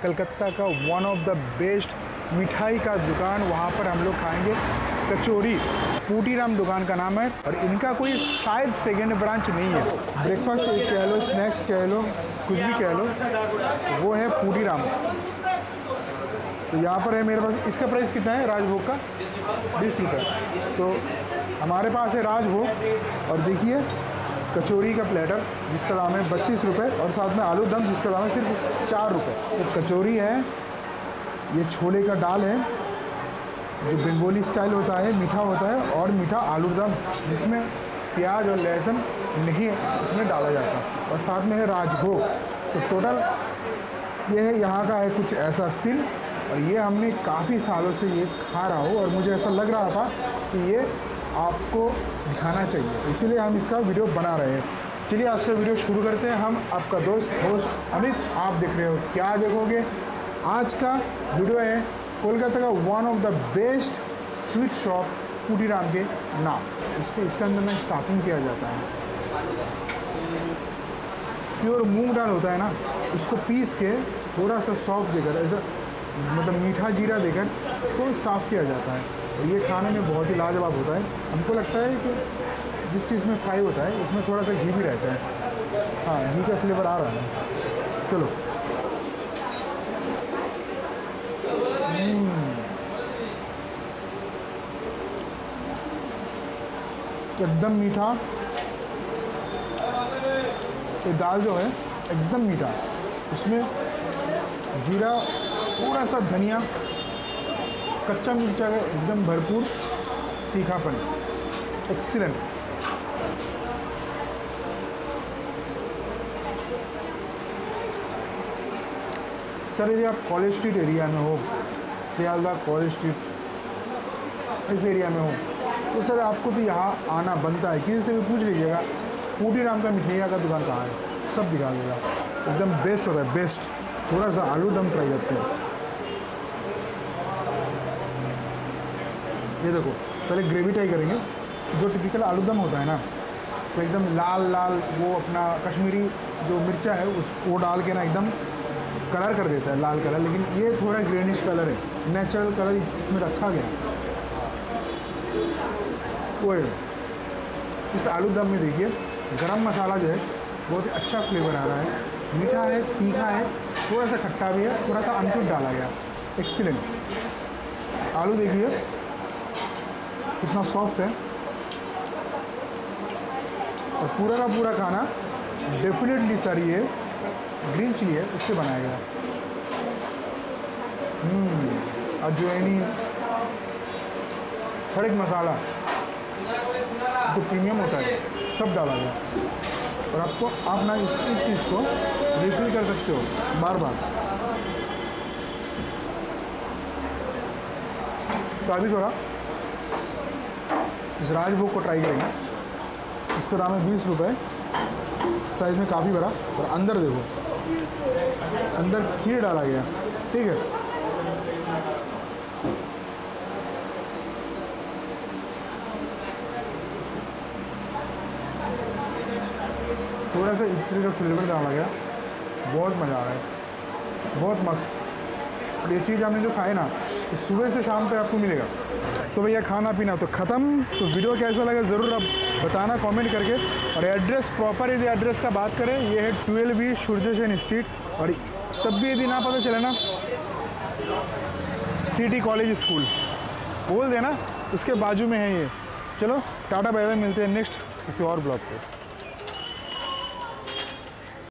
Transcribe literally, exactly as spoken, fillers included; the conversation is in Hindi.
कलकत्ता का वन ऑफ द बेस्ट मिठाई का दुकान। वहाँ पर हम लोग खाएंगे कचौरी। पूटीराम दुकान का नाम है और इनका कोई शायद सेकेंड ब्रांच नहीं है। ब्रेकफास्ट कह लो, स्नैक्स कह लो, कुछ भी कह लो, वो है पूटीराम। तो यहाँ पर है मेरे पास। इसका प्राइस कितना है राजभोग का? बीस रुपये। तो हमारे पास है राजभोग और देखिए कचौरी का प्लेटर जिसका दाम है बत्तीस रुपये और साथ में आलू दम जिसका दाम है सिर्फ चार रुपये। तो कचौरी है, ये छोले का दाल है जो बंगाली स्टाइल होता है, मीठा होता है, और मीठा आलू दम जिसमें प्याज और लहसुन नहीं उसमें डाला जाता, और साथ में है राजभोग। तो टोटल ये है यहाँ का है कुछ ऐसा सीन, और ये हमने काफ़ी सालों से ये खा रहा हूँ और मुझे ऐसा लग रहा था कि ये आपको दिखाना चाहिए, इसीलिए हम इसका वीडियो बना रहे हैं। चलिए आज का वीडियो शुरू करते हैं। हम आपका दोस्त होस्ट अमित, आप देख रहे हो क्या देखोगे। आज का वीडियो है कोलकाता का one of the best sweet shop Putiram के नाम। इसके इसके अंदर में स्टाफिंग किया जाता है, प्योर मूंग दाल होता है ना, उसको पीस के थोड़ा सा सॉफ्ट देकर, ऐसा मतलब मीठा जीरा देकर इसको स्टाफ किया जाता है, और ये खाने में बहुत ही लाजवाब होता है। हमको लगता है कि जिस चीज़ में फ्राई होता है उसमें थोड़ा सा घी भी रहता है। हाँ, घी का फ्लेवर आ रहा है। चलो एकदम मीठा, ये दाल जो है एकदम मीठा, इसमें जीरा, थोड़ा सा धनिया, कच्चा मिर्चा का एकदम भरपूर तीखापन, एक्सीलेंट। सर यदि आप कॉलेज स्ट्रीट एरिया में हो, सियालदह कॉलेज स्ट्रीट इस एरिया में हो, तो सर आपको तो यहाँ आना बनता है। किसी से भी पूछ लीजिएगा पूटीराम का मिठाइया का दुकान कहाँ है, सब दिखा देगा। एकदम बेस्ट होता है, बेस्ट। थोड़ा सा आलू दम ट्राई करते हैं। ये देखो, पहले ग्रेवी ट्राई करेंगे। जो टिपिकल आलू दम होता है ना, तो एकदम लाल लाल वो अपना कश्मीरी जो मिर्चा है उस वो डाल के ना एकदम कलर कर देता है, लाल कलर। लेकिन ये थोड़ा ग्रीनिश कलर है, नेचुरल कलर इसमें रखा गया। वो है इस आलू दम में देखिए गरम मसाला जो है बहुत ही अच्छा फ्लेवर आ रहा है, मीठा है, तीखा है, थोड़ा सा खट्टा भी है, थोड़ा सा अमचूर डाला गया। एक्सीलेंट। आलू देखिए कितना सॉफ्ट है, और पूरा का पूरा खाना डेफिनेटली सर ये ग्रीन चिली है उससे बनाया गया। अजवाइनी, खड़े मसाला जो प्रीमियम होता है सब डाला गया, और आपको आप ना इस इस चीज़ को रिफिल कर सकते हो बार बार। तो अभी थोड़ा इस राजभोग को ट्राई करेंगे। इसका दाम है बीस रुपये, साइज़ में काफ़ी बड़ा, और अंदर देखो अंदर खीर डाला गया, ठीक है। थोड़ा सा इतने का फ्लेवर डाला गया, बहुत मज़ा आ रहा है, बहुत मस्त। और ये चीज़ हमने जो खाए ना, तो सुबह से शाम तक आपको मिलेगा। तो भैया खाना पीना तो ख़त्म। तो वीडियो कैसा लगा ज़रूर आप बताना कमेंट करके। और एड्रेस प्रॉपर यदि एड्रेस का बात करें, ये है twelve B Surya Sen street. और तब भी यदि ना पता चले ना, सिटी कॉलेज स्कूल बोल देना, उसके बाजू में है ये। चलो टाटा बाय बाय, मिलते हैं नेक्स्ट किसी और ब्लॉग पे।